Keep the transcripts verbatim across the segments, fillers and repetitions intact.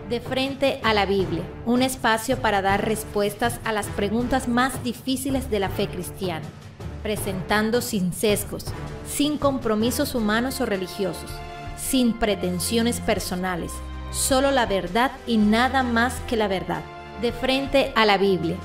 De frente a la Biblia, un espacio para dar respuestas a las preguntas más difíciles de la fe cristiana, presentando sin sesgos, sin compromisos humanos o religiosos, sin pretensiones personales, solo la verdad y nada más que la verdad. De frente a la Biblia.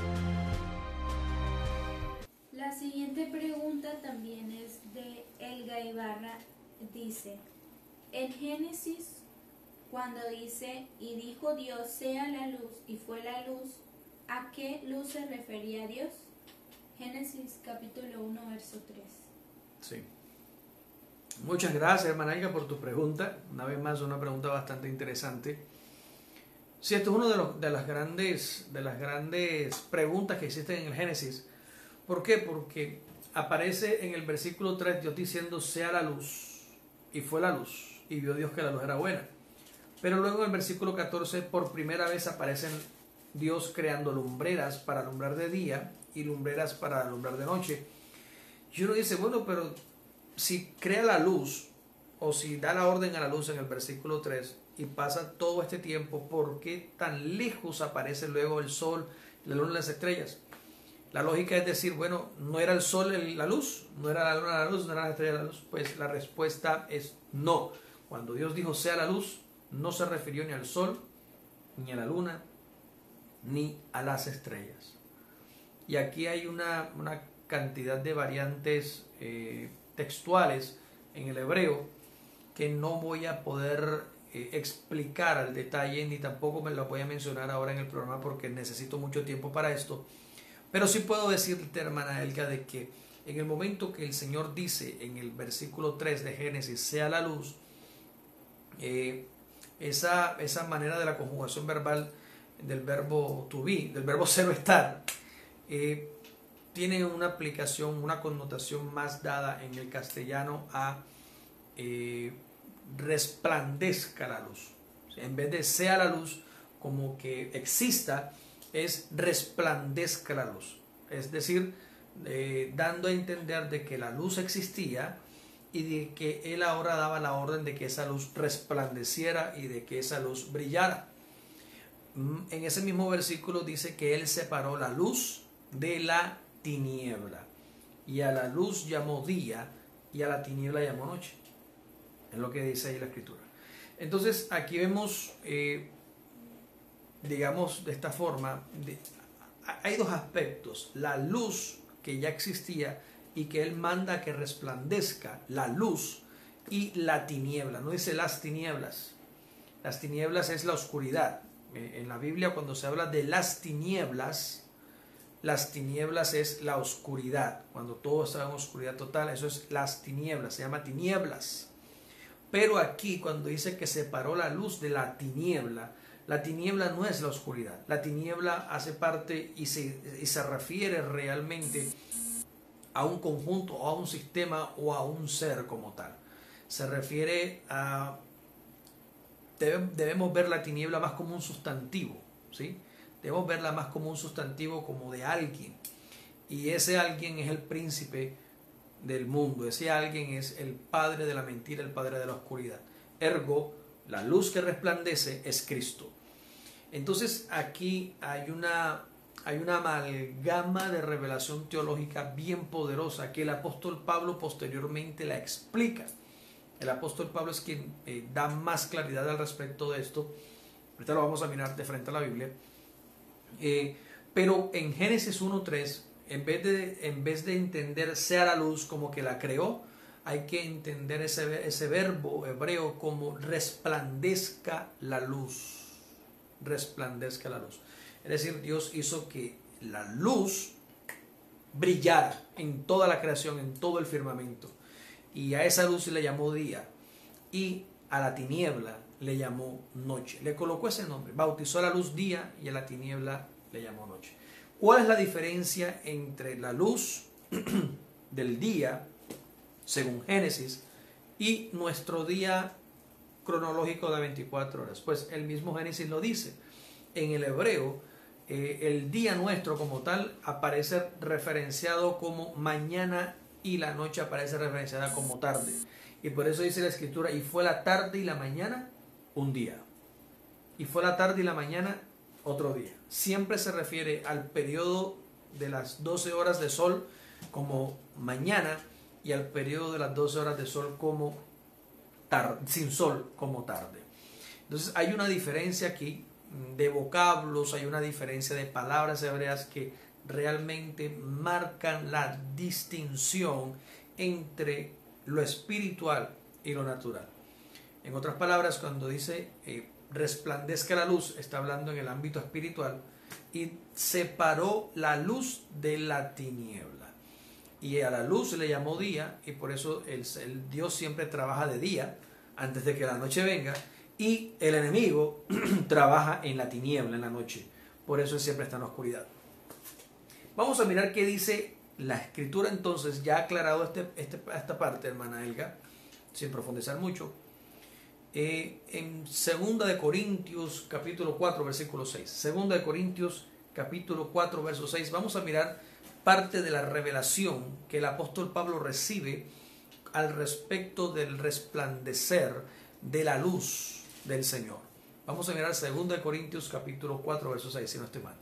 La siguiente pregunta también es de Elga Ibarra. Dice, en Génesis, cuando dice, y dijo Dios, sea la luz, y fue la luz, ¿a qué luz se refería Dios? Génesis capítulo uno, verso tres. Sí. Muchas gracias, hermana Elga, por tu pregunta. Una vez más, una pregunta bastante interesante. Sí, esto es una de, los, de, las grandes, de las grandes preguntas que existen en el Génesis. ¿Por qué? Porque aparece en el versículo tres Dios diciendo, sea la luz, y fue la luz, y vio Dios que la luz era buena. Pero luego en el versículo catorce, por primera vez aparecen Dios creando lumbreras para alumbrar de día y lumbreras para alumbrar de noche. Y uno dice, bueno, pero si crea la luz, o si da la orden a la luz en el versículo tres, y pasa todo este tiempo, ¿por qué tan lejos aparece luego el sol, la luna y las estrellas? La lógica es decir, bueno, ¿no era el sol la luz? ¿No era la luna la luz? ¿No era la estrella la luz? Pues la respuesta es no. Cuando Dios dijo sea la luz, no se refirió ni al sol, ni a la luna, ni a las estrellas. Y aquí hay una, una cantidad de variantes eh, textuales en el hebreo que no voy a poder eh, explicar al detalle, ni tampoco me lo voy a mencionar ahora en el programa porque necesito mucho tiempo para esto. Pero sí puedo decirte, hermana Elga, de que en el momento que el Señor dice en el versículo tres de Génesis, sea la luz, eh, esa, esa manera de la conjugación verbal del verbo to be, del verbo ser o estar, eh, tiene una aplicación, una connotación más dada en el castellano a eh, resplandezca la luz. O sea, en vez de sea la luz, como que exista, es resplandezca la luz. Es decir, eh, dando a entender de que la luz existía y de que él ahora daba la orden de que esa luz resplandeciera y de que esa luz brillara. En ese mismo versículo dice que él separó la luz de la tiniebla, y a la luz llamó día y a la tiniebla llamó noche. Es lo que dice ahí la escritura. Entonces aquí vemos, eh, digamos de esta forma, de, hay dos aspectos: la luz que ya existía y que él manda que resplandezca, la luz, y la tiniebla. No dice las tinieblas. Las tinieblas es la oscuridad. En la Biblia, cuando se habla de las tinieblas, las tinieblas es la oscuridad. Cuando todo está en oscuridad total, eso es las tinieblas, se llama tinieblas. Pero aquí, cuando dice que separó la luz de la tiniebla, la tiniebla no es la oscuridad. La tiniebla hace parte y se, y se refiere realmente a un conjunto o a un sistema o a un ser como tal. Se refiere a... Debemos ver la tiniebla más como un sustantivo, ¿sí? Debemos verla más como un sustantivo, como de alguien. Y ese alguien es el príncipe del mundo. Ese alguien es el padre de la mentira, el padre de la oscuridad. Ergo, la luz que resplandece es Cristo. Entonces aquí hay una, hay una amalgama de revelación teológica bien poderosa que el apóstol Pablo posteriormente la explica. El apóstol Pablo es quien eh, da más claridad al respecto de esto. Ahorita lo vamos a mirar de frente a la Biblia. Eh, pero en Génesis uno tres, en vez de, en vez de entender sea la luz como que la creó, hay que entender ese, ese verbo hebreo como resplandezca la luz. Resplandezca la luz. Es decir, Dios hizo que la luz brillara en toda la creación, en todo el firmamento. Y a esa luz le llamó día, y a la tiniebla le llamó noche. Le colocó ese nombre. Bautizó a la luz día y a la tiniebla le llamó noche. ¿Cuál es la diferencia entre la luz del día, según Génesis, y nuestro día cronológico de veinticuatro horas? Pues el mismo Génesis lo dice. En el hebreo, eh, el día nuestro como tal aparece referenciado como mañana y la noche aparece referenciada como tarde. Y por eso dice la escritura, y fue la tarde y la mañana un día. y fue la tarde y la mañana otro día. Siempre se refiere al periodo de las doce horas de sol como mañana y al periodo de las doce horas de sol como tarde, sin sol como tarde. Entonces hay una diferencia aquí de vocablos, hay una diferencia de palabras hebreas que realmente marcan la distinción entre lo espiritual y lo natural. En otras palabras, cuando dice eh, resplandezca la luz, está hablando en el ámbito espiritual, y separó la luz de la tiniebla. Y a la luz le llamó día, y por eso el, el Dios siempre trabaja de día antes de que la noche venga, y el enemigo trabaja en la tiniebla, en la noche. Por eso él siempre está en la oscuridad. Vamos a mirar qué dice la escritura entonces, ya aclarado este, este, esta parte, hermana Elga, sin profundizar mucho. Eh, en segunda de Corintios capítulo cuatro versículo seis. segunda de Corintios capítulo cuatro verso seis. Vamos a mirar parte de la revelación que el apóstol Pablo recibe al respecto del resplandecer de la luz del Señor. Vamos a mirar segunda de Corintios capítulo cuatro verso seis, si no estoy mal.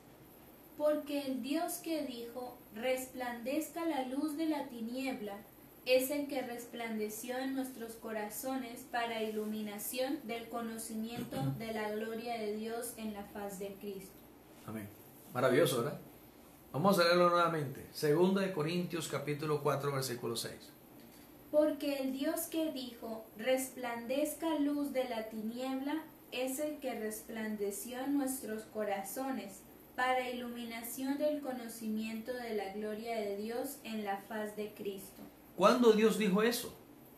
Porque el Dios que dijo, resplandezca la luz de la tiniebla, es el que resplandeció en nuestros corazones para iluminación del conocimiento de la gloria de Dios en la faz de Cristo. Amén. Maravilloso, ¿verdad? Vamos a leerlo nuevamente. Segunda de Corintios capítulo cuatro versículo seis. Porque el Dios que dijo, resplandezca luz de la tiniebla, es el que resplandeció en nuestros corazones para iluminación del conocimiento de la gloria de Dios en la faz de Cristo. ¿Cuándo Dios dijo eso?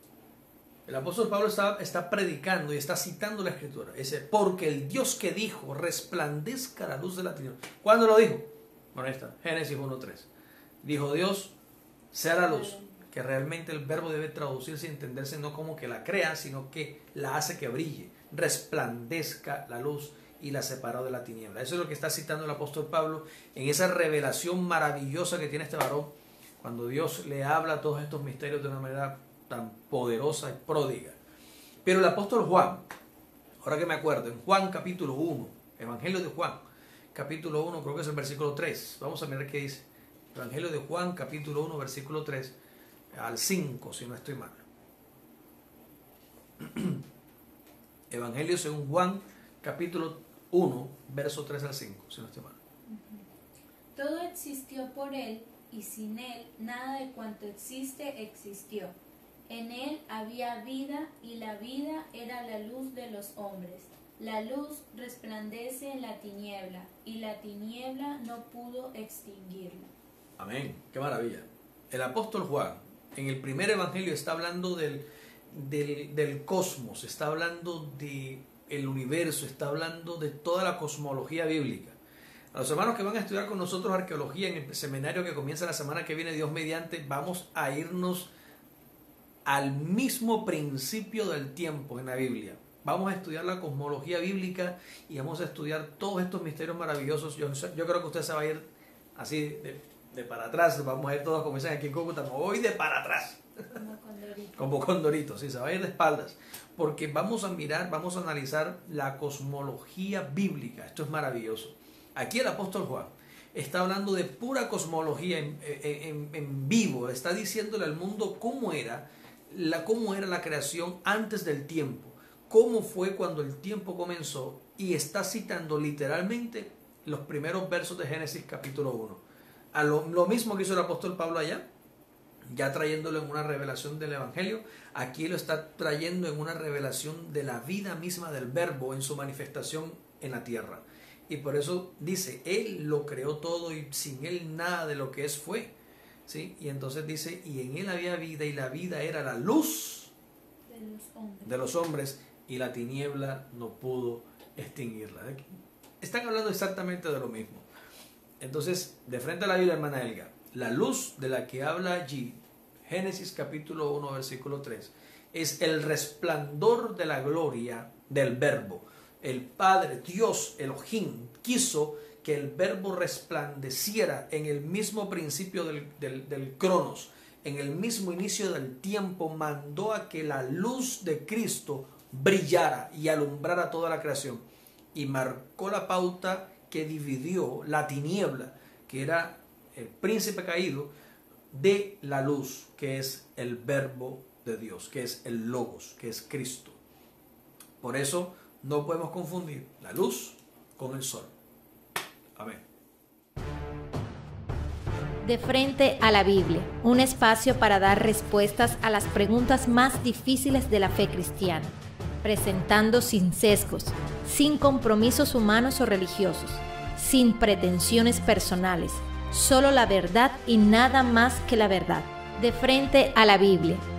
El apóstol Pablo está, está predicando y está citando la escritura. Dice, porque el Dios que dijo, resplandezca la luz de la tiniebla. ¿Cuándo lo dijo? Bueno, ahí está, Génesis uno tres. Dijo Dios, sea la luz. Que realmente el verbo debe traducirse y entenderse no como que la crea, sino que la hace que brille. Resplandezca la luz y la separó de la tiniebla. Eso es lo que está citando el apóstol Pablo en esa revelación maravillosa que tiene este varón cuando Dios le habla todos estos misterios de una manera tan poderosa y pródiga. Pero el apóstol Juan, ahora que me acuerdo, en Juan capítulo uno, Evangelio de Juan, capítulo uno, creo que es el versículo tres. Vamos a mirar qué dice. Evangelio de Juan, capítulo uno, versículo tres al cinco, si no estoy mal. Evangelio según Juan, capítulo uno, verso tres al cinco, si no estoy mal. Todo existió por él, y sin él nada de cuanto existe existió. En él había vida, y la vida era la luz de los hombres. La luz resplandece en la tiniebla, y la tiniebla no pudo extinguirla. Amén, qué maravilla. El apóstol Juan, en el primer evangelio, está hablando del, del, del cosmos, está hablando del universo, está hablando de toda la cosmología bíblica. A los hermanos que van a estudiar con nosotros arqueología en el seminario que comienza la semana que viene, Dios mediante, vamos a irnos al mismo principio del tiempo en la Biblia. Vamos a estudiar la cosmología bíblica y vamos a estudiar todos estos misterios maravillosos. Yo, yo creo que usted se va a ir así de, de para atrás. Vamos a ir todos, como dicen aquí en Cúcuta, voy de para atrás. Como condorito. Como condorito, sí, se va a ir de espaldas. Porque vamos a mirar, vamos a analizar la cosmología bíblica. Esto es maravilloso. Aquí el apóstol Juan está hablando de pura cosmología en, en, en vivo. Está diciéndole al mundo cómo era, la, cómo era la creación antes del tiempo. Cómo fue cuando el tiempo comenzó. Y está citando literalmente los primeros versos de Génesis capítulo uno. A lo, lo mismo que hizo el apóstol Pablo allá, ya trayéndolo en una revelación del Evangelio. Aquí lo está trayendo en una revelación de la vida misma del Verbo en su manifestación en la tierra. Y por eso dice, Él lo creó todo y sin Él nada de lo que es fue. ¿Sí? Y entonces dice, y en Él había vida y la vida era la luz De los hombres. de los hombres y la tiniebla no pudo extinguirla. Están hablando exactamente de lo mismo. Entonces, de frente a la Biblia, hermana Elga, la luz de la que habla allí, Génesis capítulo uno, versículo tres, es el resplandor de la gloria del Verbo. El Padre, Dios, Elohim, quiso que el Verbo resplandeciera en el mismo principio del, del, del Cronos, en el mismo inicio del tiempo, mandó a que la luz de Cristo brillara y alumbrara toda la creación. y marcó la pauta que dividió la tiniebla, que era el príncipe caído, de la luz, que es el verbo de Dios, que es el Logos, que es Cristo. Por eso no podemos confundir la luz con el sol. Amén. De frente a la Biblia, un espacio para dar respuestas a las preguntas más difíciles de la fe cristiana, presentando sin sesgos, sin compromisos humanos o religiosos, sin pretensiones personales, solo la verdad y nada más que la verdad. De frente a la Biblia,